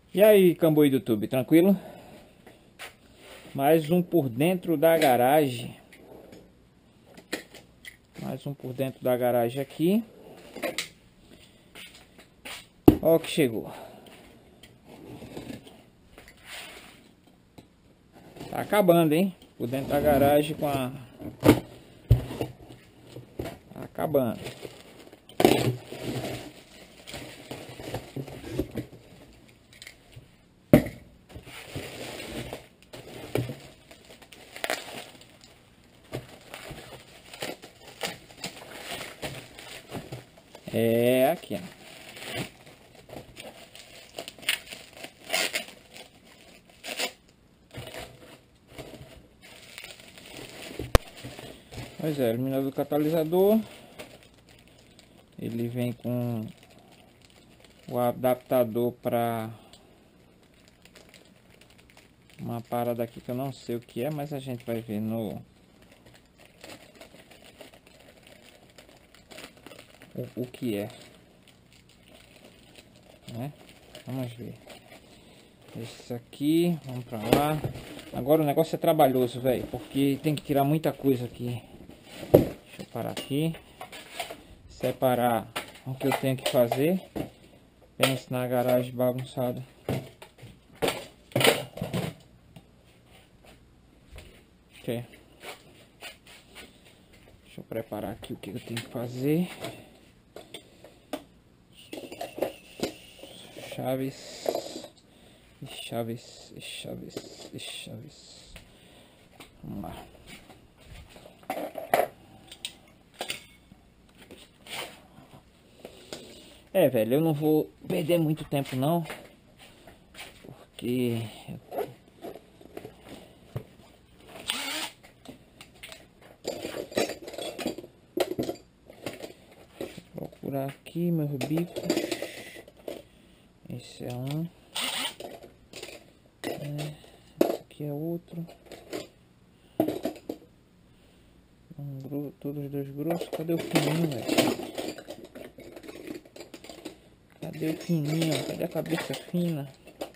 E aí, Camboi do YouTube, tranquilo? Mais um por dentro da garagem. Mais um por dentro da garagem aqui. Ó o que chegou. Tá acabando, hein? Por dentro da garagem com a... Tá acabando. É aqui, ó. Pois é, iluminador do catalisador. Ele vem com o adaptador para uma parada aqui que eu não sei o que é, mas a gente vai ver no o que é, né? Vamos ver. Esse aqui, vamos pra lá. Agora o negócio é trabalhoso, velho, porque tem que tirar muita coisa aqui. Deixa eu parar aqui, separar o que eu tenho que fazer. Pense na garagem bagunçada. Ok. Deixa eu preparar aqui o que eu tenho que fazer. Chaves. Chaves. Vamos lá. É, velho, eu não vou perder muito tempo não, porque vou procurar aqui meus bicos. Esse é um, esse aqui é outro. Todos os dois grossos. Cadê o fininho, velho? Cadê o fininho? Cadê a cabeça fina?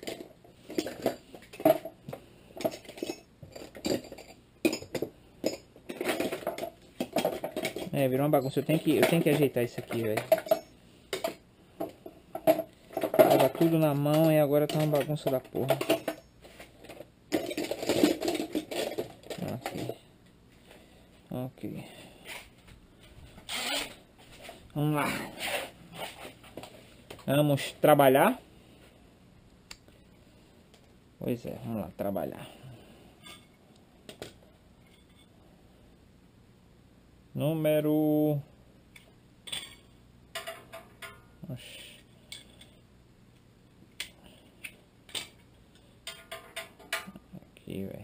É, virou uma bagunça. Eu tenho que ajeitar isso aqui, velho. Tava tudo na mão e agora tá uma bagunça da porra. Ok. Vamos lá. Vamos trabalhar. Pois é, vamos lá trabalhar. Número... Aqui, velho.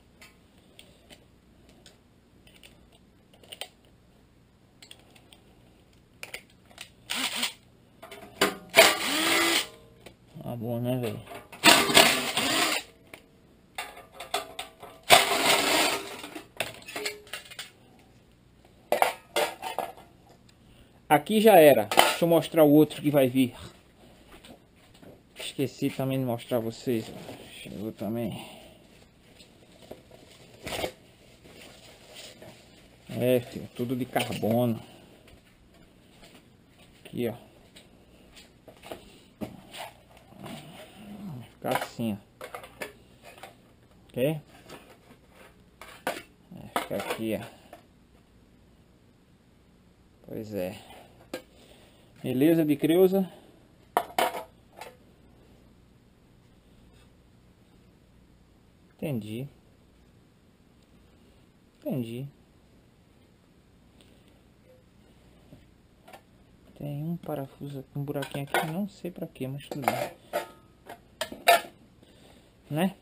Tá bom, né, velho? Aqui já era. Deixa eu mostrar o outro que vai vir. Esqueci também de mostrar a vocês. Chegou também. É, filho, tudo de carbono. Aqui, ó. Vai ficar assim, ó. Ok? Vai ficar aqui, ó. Pois é. Beleza de Creuza? Entendi. Tem um parafuso, um buraquinho aqui, não sei pra quê, mas tudo bem. Né?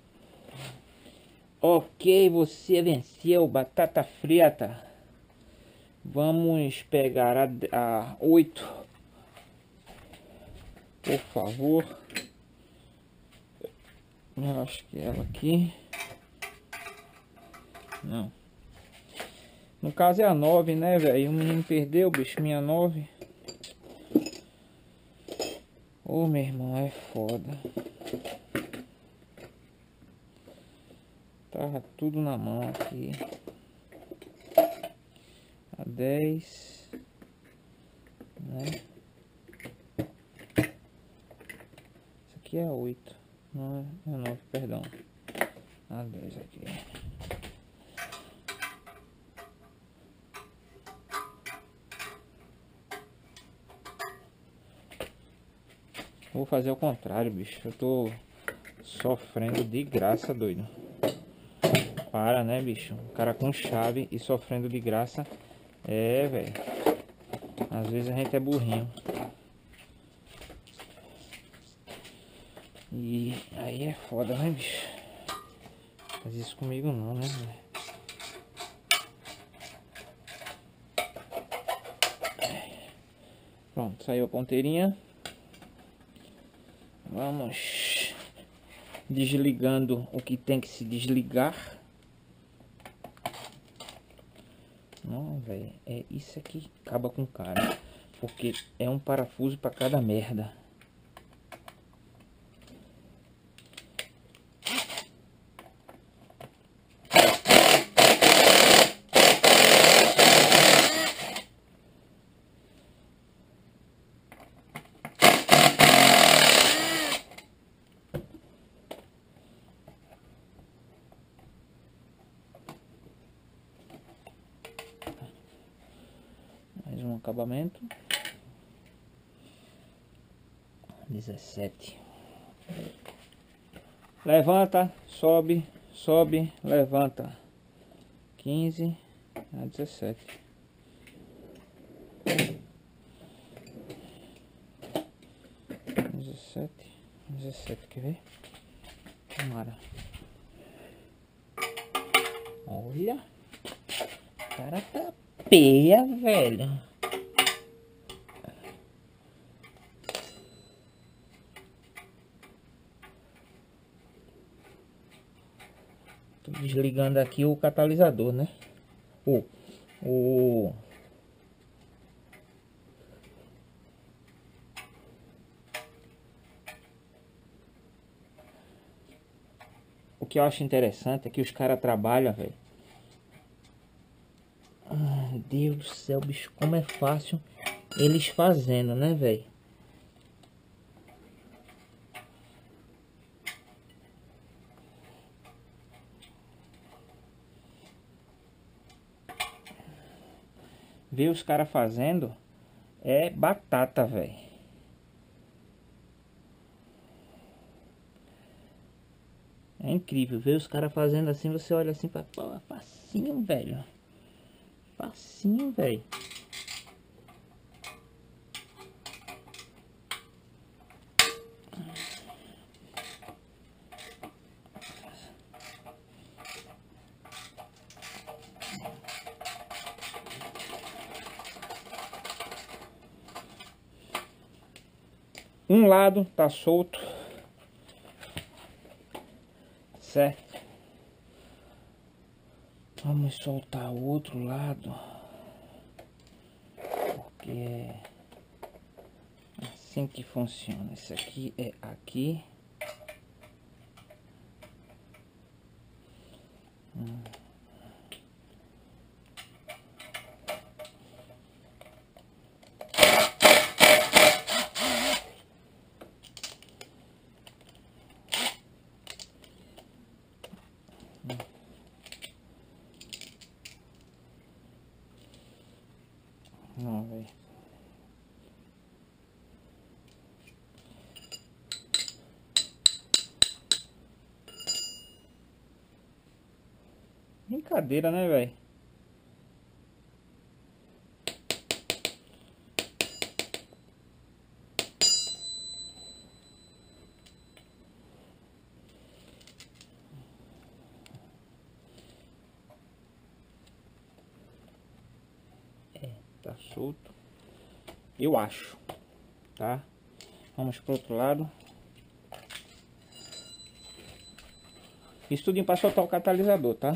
Ok, você venceu, batata frita. Vamos pegar a 8. Por favor. Eu acho que é ela aqui. Não. No caso é a 9, né, velho? O menino perdeu, bicho, minha 9. Ô, meu irmão, é foda. Tava tudo na mão aqui. A 10, né? Isso aqui é 8. Não, é 9, perdão. A 10 aqui. Vou fazer o contrário, bicho. Eu tô sofrendo de graça, doido. Para, né, bicho? O cara com chave e sofrendo de graça. É, velho. Às vezes a gente é burrinho. E aí é foda, né, bicho? Faz isso comigo não, né, velho? Pronto, saiu a ponteirinha. Vamos desligando o que tem que se desligar. Não, velho, é isso aqui que acaba com o cara. Porque é um parafuso para cada merda. Mais um acabamento. 17. Levanta, sobe, sobe, levanta. 15 a 17. 17, quer ver? Tomara. Olha. O cara tá peia, velho. Tô desligando aqui o catalisador, né? O que eu acho interessante é que os caras trabalham, velho. Ah, Deus do céu, bicho, como é fácil eles fazendo, né, velho? Ver os caras fazendo é batata, velho. É incrível ver os caras fazendo assim, você olha assim para, pô, facinho, velho. Facinho, velho. Um lado tá solto, certo? Vamos soltar o outro lado, porque é assim que funciona. Esse aqui é aqui. Não, velho. Brincadeira, né, velho? Tá solto. Eu acho, tá? Vamos pro outro lado. Isso tudo para soltar o catalisador, tá?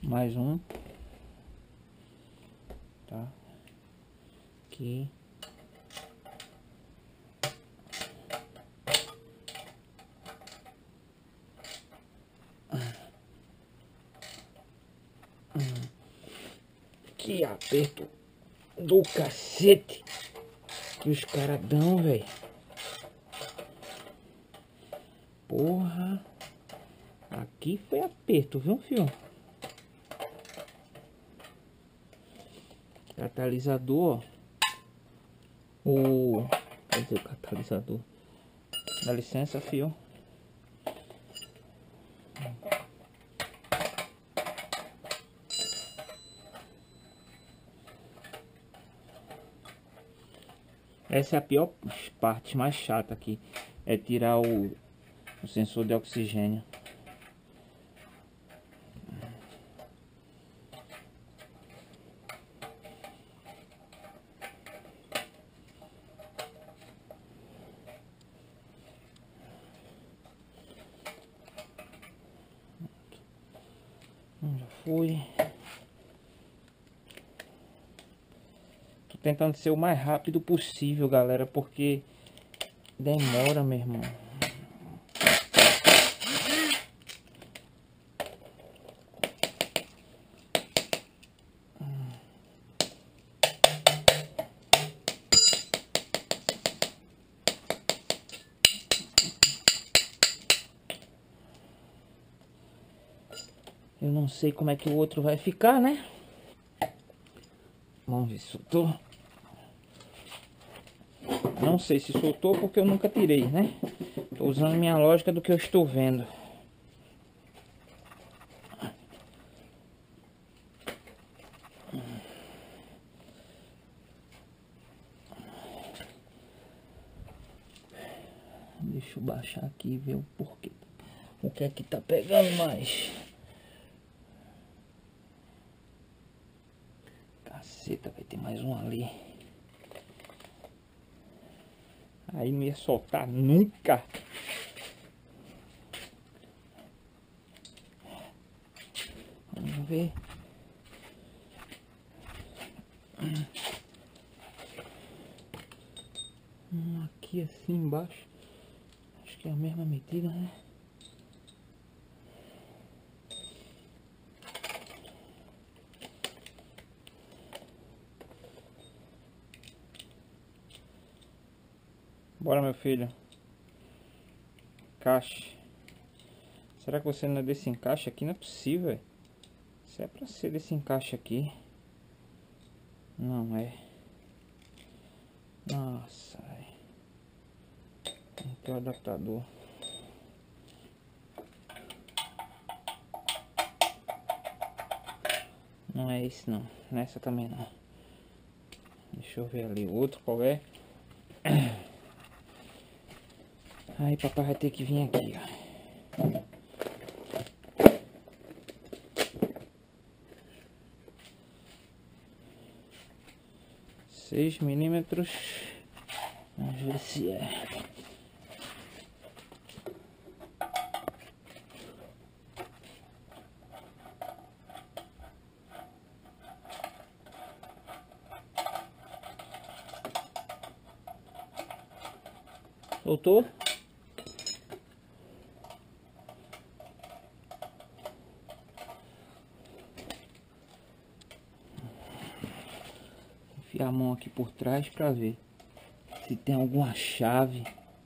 Mais um. Tá. Aqui. Que aperto do cacete que os caras dão, velho. Porra. Aqui foi aperto, viu, filho? Catalisador, ó. Cadê o catalisador? Dá licença, fio. Essa é a pior parte, mais chata aqui. É tirar o sensor de oxigênio. Já foi. Tô tentando ser o mais rápido possível, galera, porque demora, meu irmão. Eu não sei como é que o outro vai ficar, né? Vamos ver se soltou. Não sei se soltou porque eu nunca tirei, né? Tô usando minha lógica do que eu estou vendo. Deixa eu baixar aqui e ver o porquê. O que é que tá pegando mais? Caceta, vai ter mais um ali. Aí não ia soltar nunca. Vamos ver. Aqui assim embaixo. Acho que é a mesma medida, né? Bora, meu filho. Encaixe. Será que você não é desse encaixe aqui? Não é possível. Isso é pra ser desse encaixe aqui. Não é. Nossa, velho. Não tem o adaptador. Não é esse não. Nessa também não. Deixa eu ver ali o outro qual é. Aí papai vai ter que vir aqui, ó. 6 milímetros. Vamos ver se é. Soltou? Enfiar a mão aqui por trás para ver se tem alguma chave.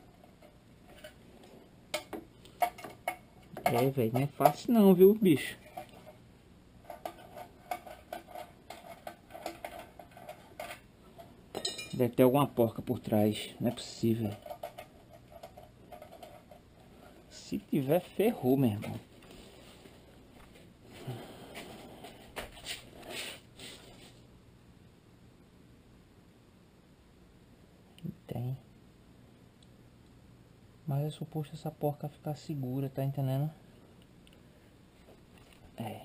É, velho, não é fácil não, viu, bicho? Deve ter alguma porca por trás, não é possível. Se tiver, ferrou, meu irmão. Tem. Mas é suposto essa porca ficar segura, tá entendendo? É.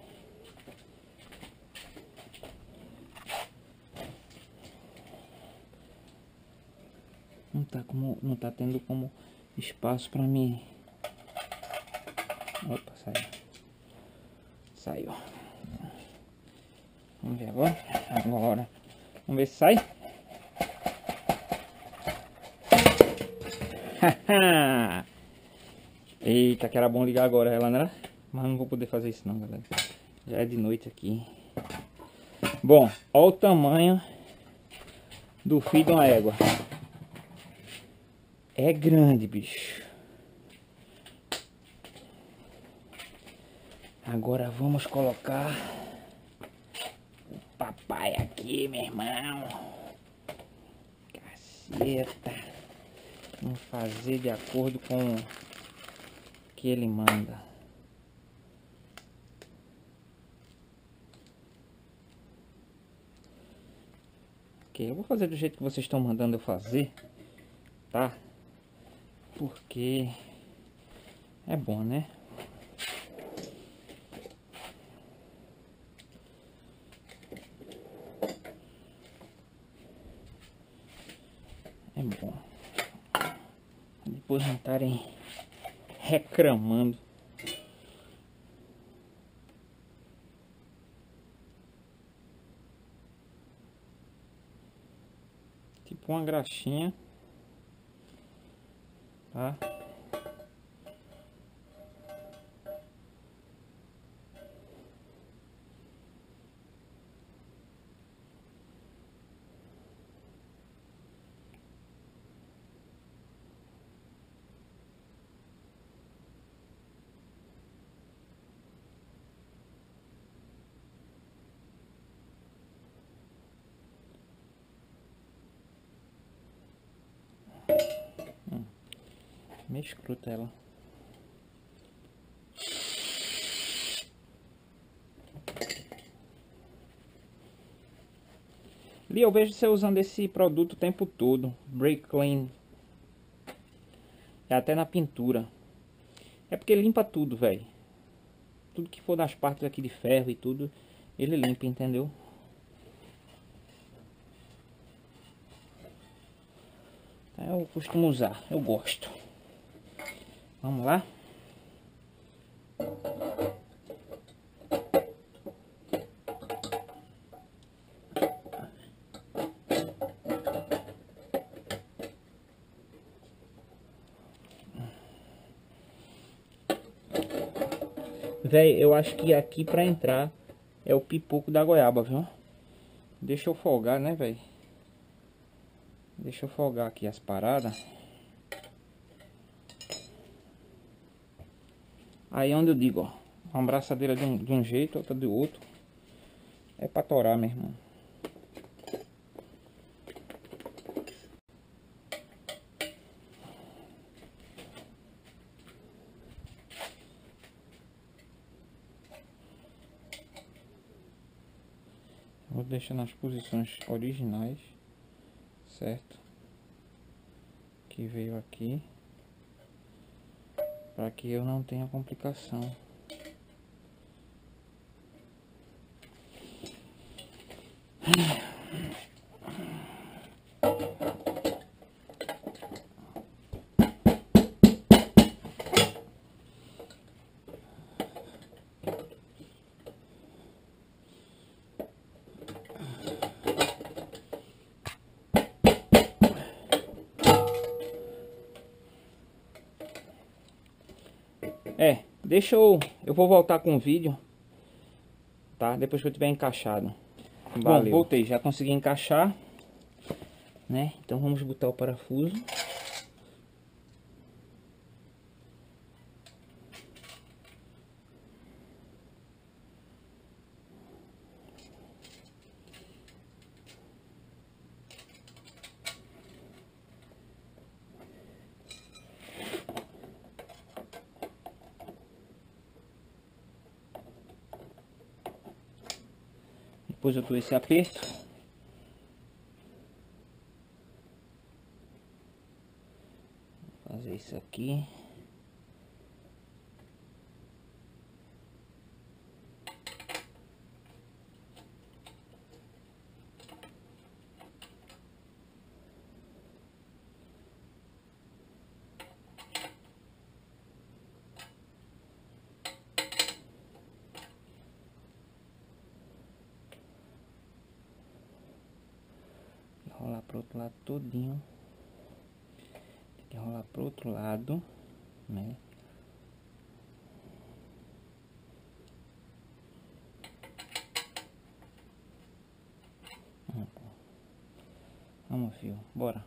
Não tá tendo como espaço pra mim. Opa, saiu. Saiu. Vamos ver agora. Agora. Vamos ver se sai. Eita, que era bom ligar agora ela, né? Mas não vou poder fazer isso não, galera. Já é de noite aqui. Bom, olha o tamanho do fio de uma égua. É grande, bicho. Agora vamos colocar o papai aqui, meu irmão. Caceta. Vamos fazer de acordo com o que ele manda. Ok, eu vou fazer do jeito que vocês estão mandando eu fazer, tá? Porque é bom, né? É bom. Depois não estarem reclamando. Tipo uma graxinha, tá? Meio escruta ela. Li, eu vejo você usando esse produto o tempo todo. Brake Clean. É até na pintura. É porque limpa tudo, velho. Tudo que for das partes aqui de ferro e tudo, ele limpa, entendeu? Eu costumo usar, eu gosto. Vamos lá. Véi, eu acho que aqui pra entrar é o pipoco da goiaba, viu? Deixa eu folgar, né, véi? Deixa eu folgar aqui as paradas. Aí é onde eu digo, ó. Uma braçadeira de um jeito, outra do outro. É pra torar, meu irmão. Vou deixar nas posições originais, certo? Que veio aqui, para que eu não tenha complicação. Eu vou voltar com o vídeo, tá? Depois que eu tiver encaixado. Valeu. Bom, voltei, já consegui encaixar, né? Então vamos botar o parafuso. Depois eu dou esse aperto. Vou fazer isso aqui. enrolar pro outro lado todinho. Tem que enrolar pro outro lado, né? Vamos, fio, bora.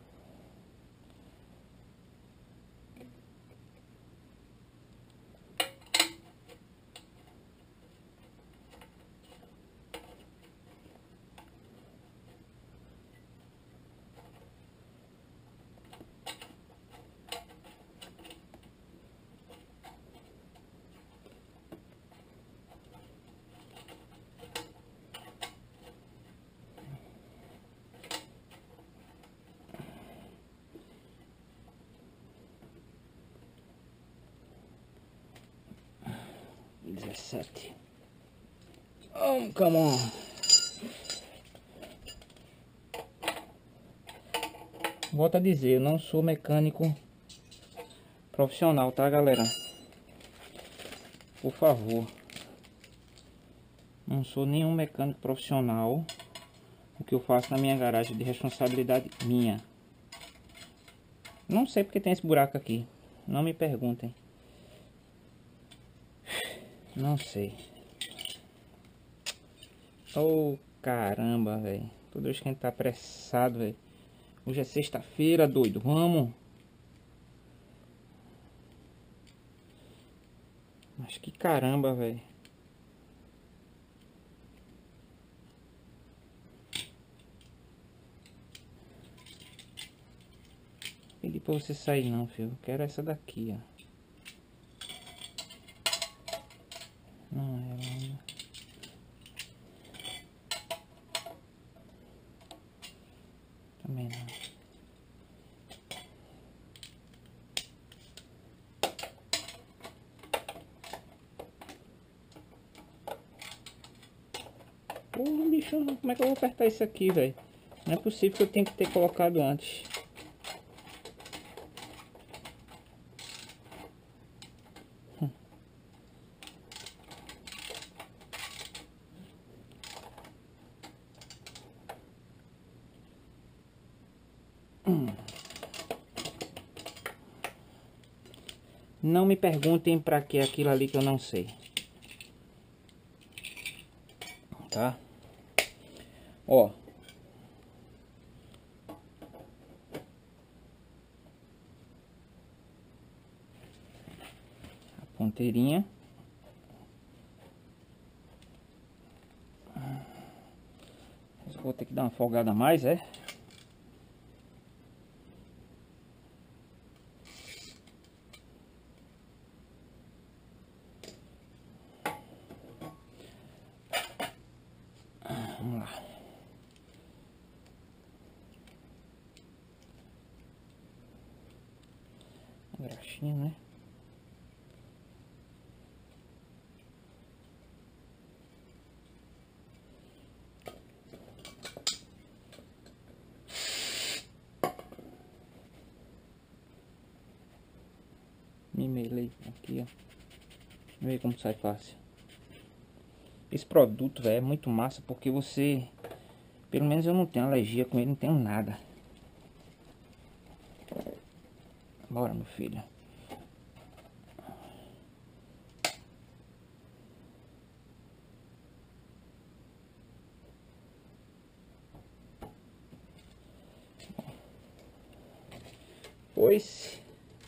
Oh, come on. Volto a dizer, eu não sou mecânico profissional, tá, galera? Por favor. Não sou nenhum mecânico profissional. O que eu faço na minha garagem é de responsabilidade minha. Não sei porque tem esse buraco aqui. Não me perguntem. Não sei. Oh, caramba, velho. Toda vez que a gente tá apressado, velho. Hoje é sexta-feira, doido. Vamos. Mas que caramba, velho. Pedi pra você sair não, filho. Eu quero essa daqui, ó. Não é, também não. Pô, bicho, como é que eu vou apertar isso aqui, velho? Não é possível que eu tenha que ter colocado antes. Não me perguntem pra que aquilo ali que eu não sei. Tá? Ó. A ponteirinha. Vou ter que dar uma folgada a mais, é? Vamos lá. Graxinha, né? Me melei aqui, ó. Vê como sai fácil. Esse produto, velho, é muito massa porque você... Pelo menos eu não tenho alergia com ele, não tenho nada. Bora, meu filho. Pois...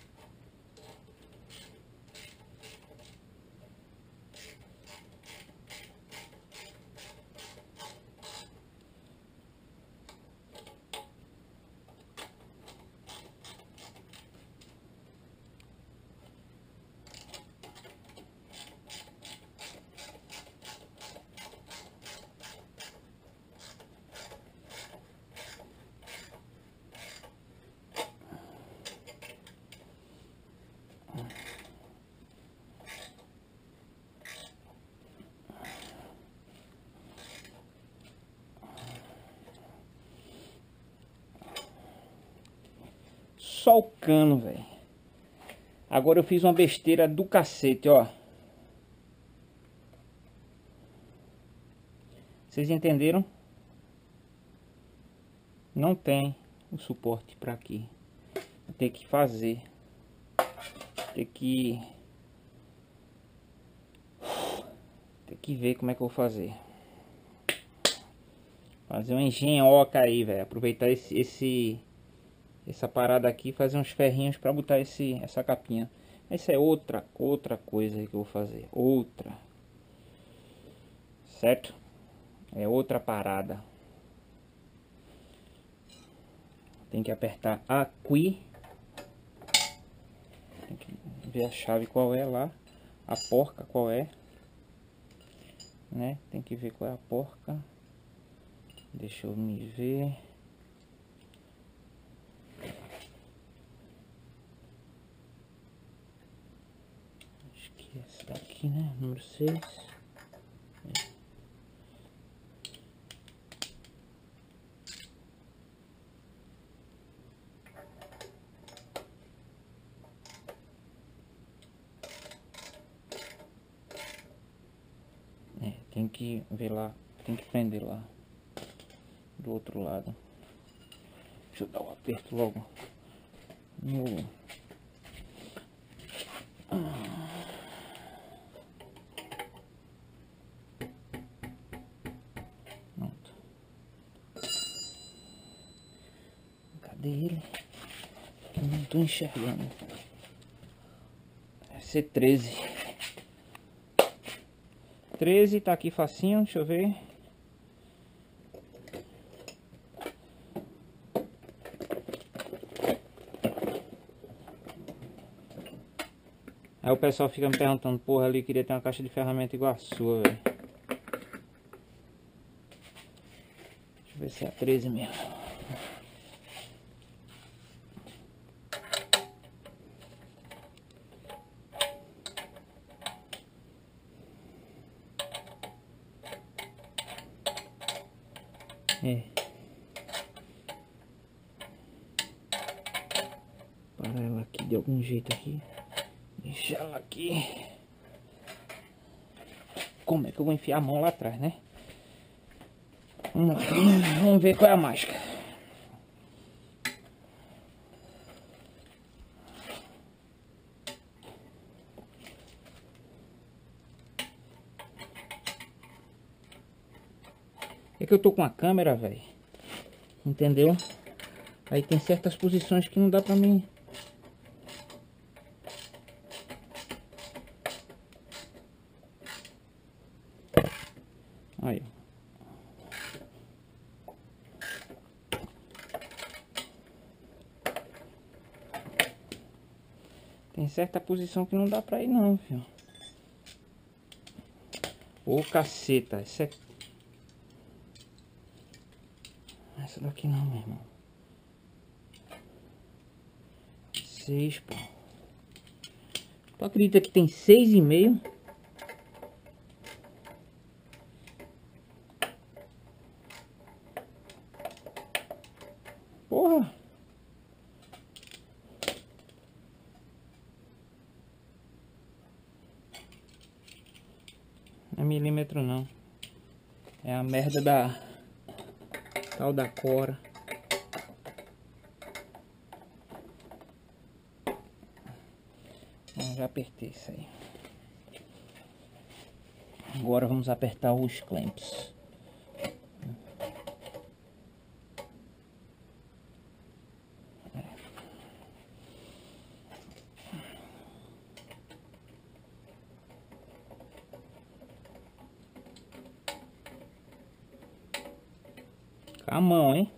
Só o cano, velho. Agora eu fiz uma besteira do cacete, ó. Vocês entenderam? não tem o suporte para aqui. Vou ter que fazer. Ter que ver como é que eu vou fazer. Fazer uma engenhoca aí, velho. Aproveitar essa parada aqui, fazer uns ferrinhos para botar essa capinha. Essa é outra coisa aí que eu vou fazer. Outra. Certo? É outra parada. Tem que apertar aqui. Tem que ver a chave qual é lá. A porca qual é. Né? Tem que ver qual é a porca. Deixa eu me ver. Acho que é essa daqui, né? Número 6. Tem que ver lá, tem que prender lá do outro lado. Deixa eu dar um aperto logo no... Pronto. Cadê ele? Eu não tô enxergando. Deve ser 13. 13 tá aqui facinho, deixa eu ver. Aí o pessoal fica me perguntando, porra, ali queria ter uma caixa de ferramenta igual a sua, velho. Deixa eu ver se é a 13 mesmo. É. Para ela aqui de algum jeito aqui. Deixa ela aqui. Como é que eu vou enfiar a mão lá atrás, né? Vamos ver qual é a mágica. É que eu tô com a câmera, velho. Entendeu? Aí tem certas posições que não dá pra mim. Aí. Tem certa posição que não dá pra ir não, filho. Ô caceta, essa daqui não, meu irmão. 6, pô. Tu acredita que tem 6,5? Porra. Não é milímetro não. É a merda da tal da cora. Já apertei isso aí. Agora vamos apertar os clamps. Com a mão, hein?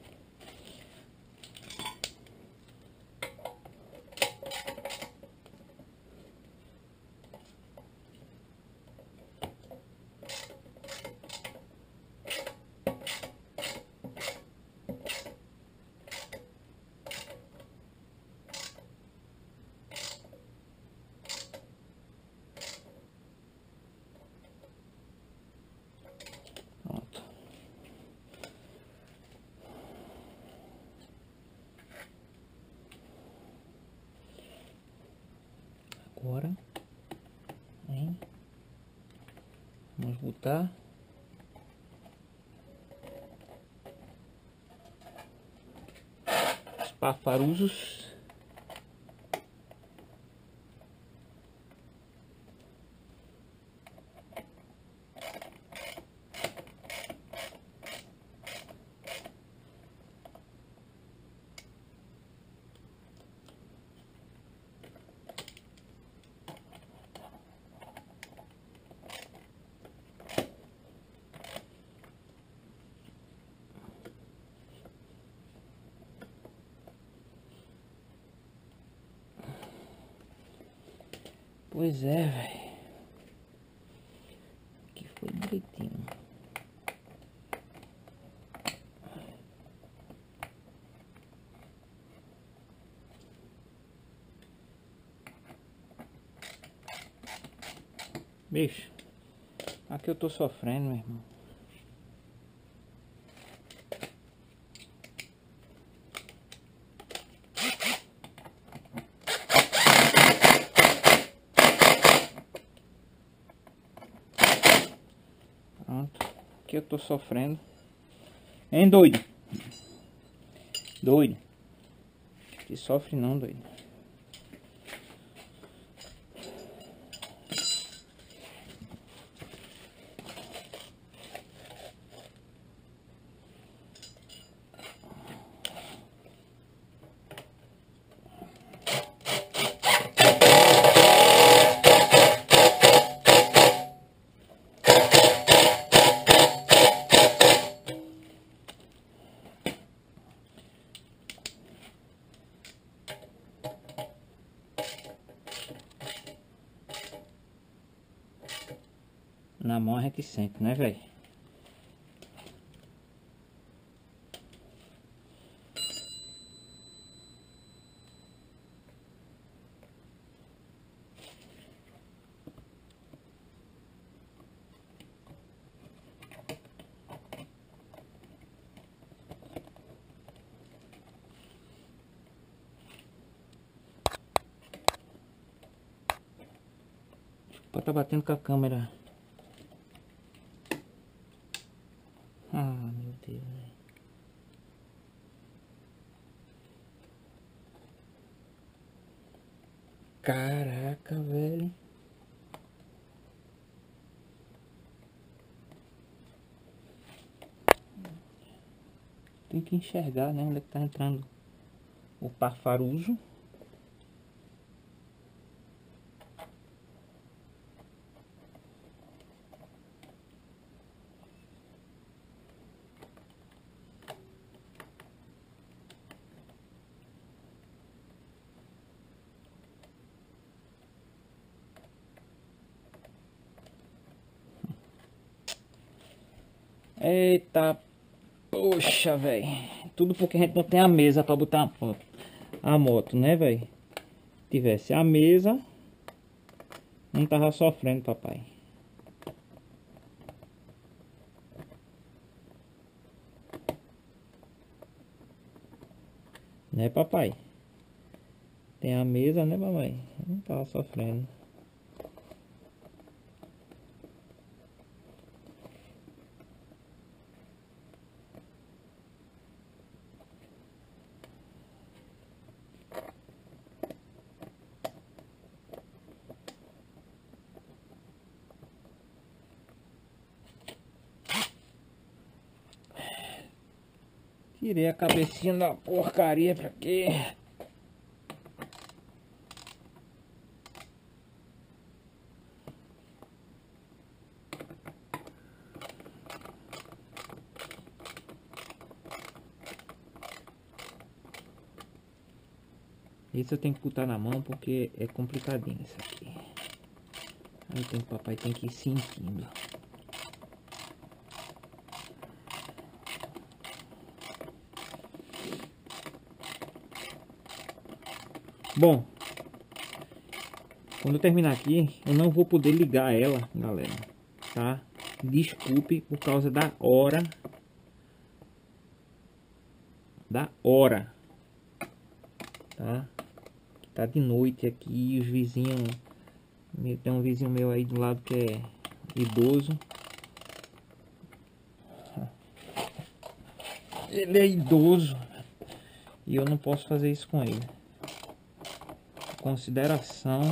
Pronto. Agora, hein? Vamos botar. parafusos. Pois é, velho. Aqui foi direitinho. Bicho, aqui eu tô sofrendo, meu irmão. Pronto, aqui eu tô sofrendo. Hein, doido? Doido. Que sofre não, doido. Na mão a gente sente, né, velho? Pode tá batendo com a câmera. Ah, meu Deus, velho. Caraca, velho. Tem que enxergar, né? Onde é que tá entrando o parafuso. Eita, poxa, velho. Tudo porque a gente não tem a mesa pra botar a moto, né, velho? Tivesse a mesa, não tava sofrendo, papai. Né, papai? Tem a mesa, né, mamãe? Não tava sofrendo. Tirei a cabecinha da porcaria pra quê? Isso eu tenho que botar na mão porque é complicadinho isso aqui. Aí tem, papai tem que ir sentindo. Bom, quando eu terminar aqui, eu não vou poder ligar ela, galera, tá? Desculpe por causa da hora. Tá? Tá de noite aqui, os vizinhos... Tem um vizinho meu aí do lado que é idoso. Ele é idoso. E eu não posso fazer isso com ele. Consideração.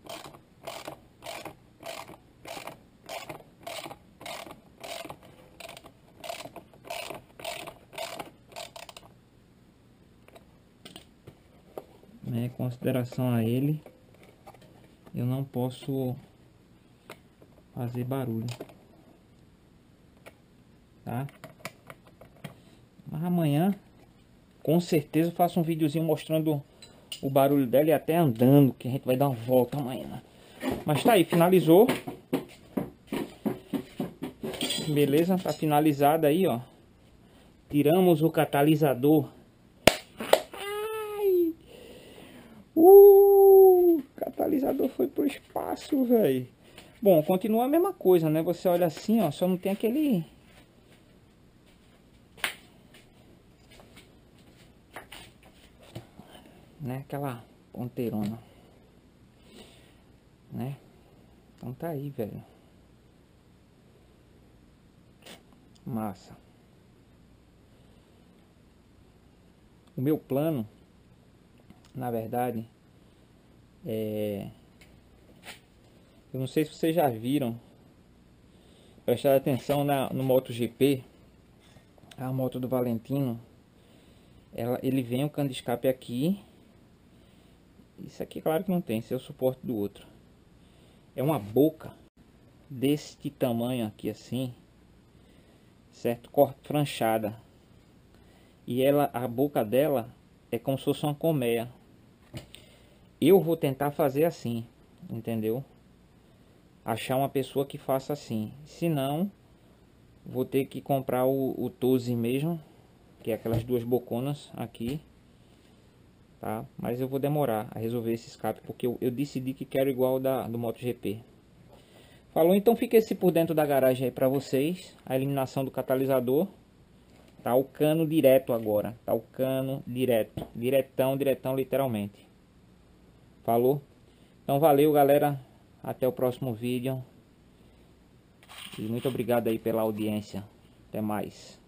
Né, consideração a ele, eu não posso fazer barulho, tá? Mas amanhã, com certeza, eu faço um videozinho mostrando o barulho dela e até andando, que a gente vai dar uma volta amanhã. Mas tá aí, finalizou. Beleza, tá finalizada aí, ó. Tiramos o catalisador. O catalisador foi pro espaço, velho. Bom, continua a mesma coisa, né? Você olha assim, ó, só não tem aquele... né? Aquela ponteirona. Né? Então tá aí, velho. Massa. O meu plano, na verdade, eu não sei se vocês já viram, prestaram atenção no MotoGP, a moto do Valentino, ele vem o cano de escape aqui. Isso aqui claro que não tem, esse é o suporte do outro. É uma boca deste tamanho aqui assim, certo? Franchada. E a boca dela é como se fosse uma colmeia. Eu vou tentar fazer assim, entendeu? Achar uma pessoa que faça assim. Se não, vou ter que comprar o Tose mesmo, que é aquelas duas boconas aqui, tá? Mas eu vou demorar a resolver esse escape, porque eu decidi que quero igual do MotoGP. Falou, então fica esse por dentro da garagem aí pra vocês. A eliminação do catalisador. Tá o cano direto agora. Tá o cano direto. Diretão, literalmente. Falou? Então valeu, galera. Até o próximo vídeo. E muito obrigado aí pela audiência. Até mais.